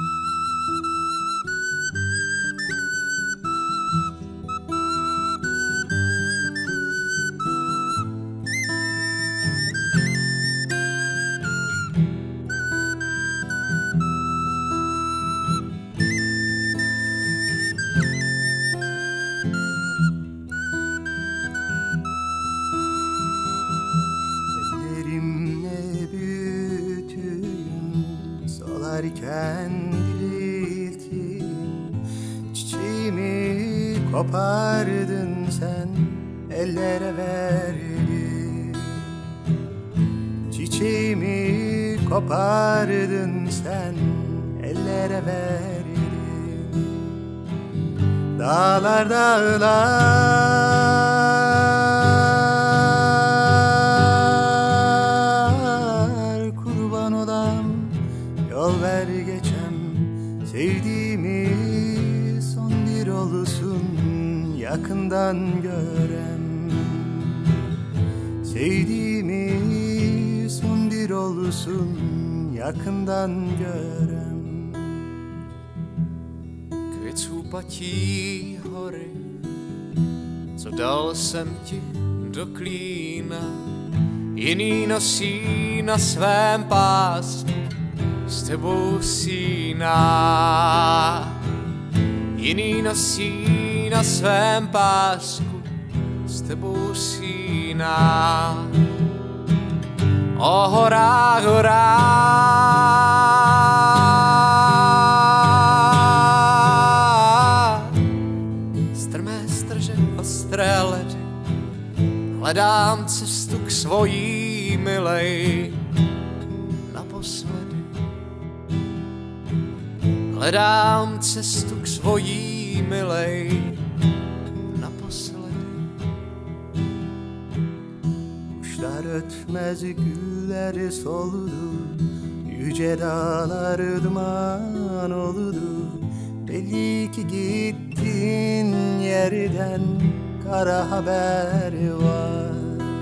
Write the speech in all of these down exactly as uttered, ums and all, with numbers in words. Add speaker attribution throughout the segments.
Speaker 1: Solarken dirilttin, çiçeğimi kopardın sen, ellere verdin. Çiçeğimi kopardın sen, ellere verdin. Dağlar dağlar kurban olam, yol ver geçem. Sevdiğimi son bir olsun, yakından görem. Sevdiğimi son bir olsun, yakından görem.
Speaker 2: Květůpatí hory, co dal jsem ti do klína, jiný nosí na svém pásku, s tebou síná. Jiný nosí na svém pásku, s tebou síná. O horách, horách, strmé strže, ostré ledy, hledám cestu k svojí milej naposledy. Hledám cestu k svojí milej naposledy.
Speaker 1: Kuşlar ötmez, güller soludu, yüce dağlar duman oludu. Belli ki gittin yerden kara haber var.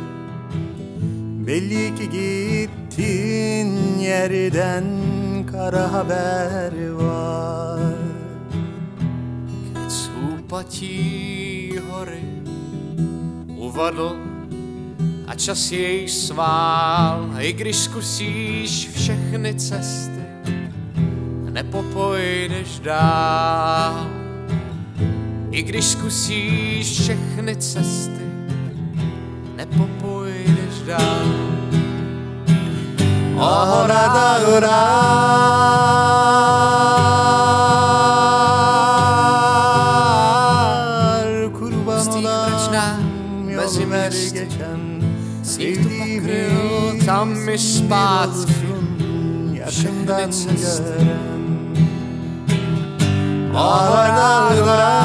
Speaker 1: Belli ki gittin yerden kara haber var.
Speaker 2: Květůpatí hory uvadl a čas jej svál, i když zkusíš všechny cesty, nepopojdeš dál. I když zkusíš všechny cesty, nepopojdeš dál.
Speaker 1: O hora, hora, kurban olam, yol ver geçem. Sevdiğimi
Speaker 2: tam mi zpátky,
Speaker 1: yakından görem. O hora, hora,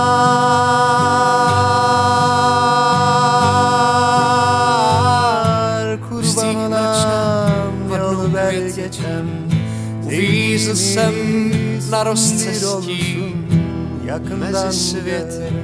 Speaker 1: kurban olam, yol ver geçem.
Speaker 2: Uvízl jsem na rozcestí
Speaker 1: Yakından
Speaker 2: mezi světy.